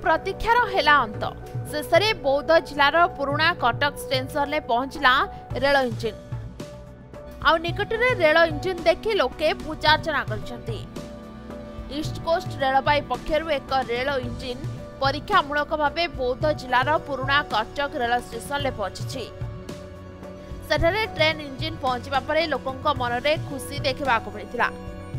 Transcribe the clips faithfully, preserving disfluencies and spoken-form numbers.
प्रतीक्षार हेला अंत शेष में बौद्ध जिलार पुराना कटक स्टेशन में पहुंचला रेल इंजिन आ निकट में रेल इंजिन देखि लोके पूजार्चना करछंती। ईस्ट कोस्ट रेलवाई पक्षर एक रेल इंजिन परीक्षामूलक भाव बौद्ध जिलार पुराना कटक रेल स्टेशन में पहुंची। सेठारे ट्रेन इंजिन पहुंचवा पर लोकों मन में खुशी देखा मिलता।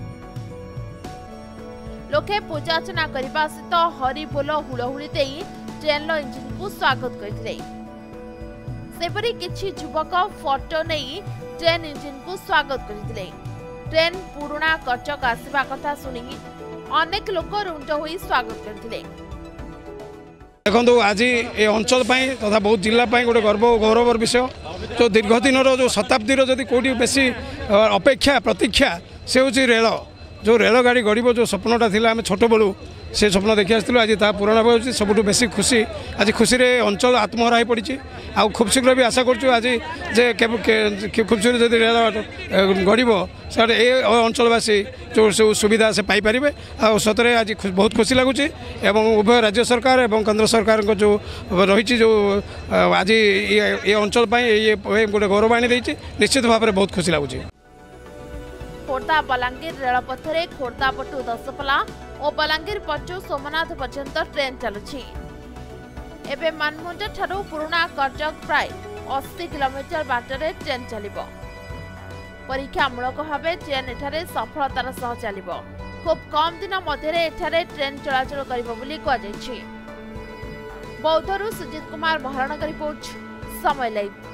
लोके पूजार्चना करने सहित हरि बोल हुलहुली दे ट्रेन इंजिन को स्वागत करते। सेपरी किछि युवक फोटो नहीं ट्रेन इंजिन को स्वागत करते। ट्रेन पुराना कटक आसवा कथा सुनी अनेक लोक रुंड होई स्वागत करते। देखो आज ये अंचल तथा बहुत जिला गोटे गर्व गौरवर विषय जो दीर्घ दिन जो शताब्दी जदि कौटी बेसी अपेक्षा प्रतीक्षा से हूँ रेल जो रेलगाड़ी गड़ब जो स्वप्नटा थी आम छोट बलू से स्वप्न देखी आसलु आज ता पूरण हो सब बेसी खुशी आज खुशी रे अंचल आत्महरा हो पड़ी आ खूब शीघ्र भी आशा करूँ आज जे खूब शीघ्र जब रेल गड़ब सारे ये अंचलवासी जो सब सुविधा से पाई पारे आ सतरे आज बहुत खुशी लगुच एवं उभय राज्य सरकार एवं केंद्र सरकार को जो रही जो आज ये अंचल ये गोटे गौरव आनी निश्चित भाव में बहुत खुशी लगुच। खोर्धा बलांगीर रेलपथरे खोर्धा पटु दशपला और बलांगीर पचु सोमनाथ पर्यंत ट्रेन चलुछि। एबे मानमुंड ठारू पुराना कटक प्राय अस्सी किलोमीटर बाटरे ट्रेन चलिबो। परीक्षामूलक भाव ट्रेन एठारे सफलतार सह चलिबो। खूब कम दिन मध्यरे एठारे ट्रेन चलाचल करिबो बोली कहा जायछि। बौद्धरू सुजित कुमार महाराणा का रिपोर्ट समय लाइव।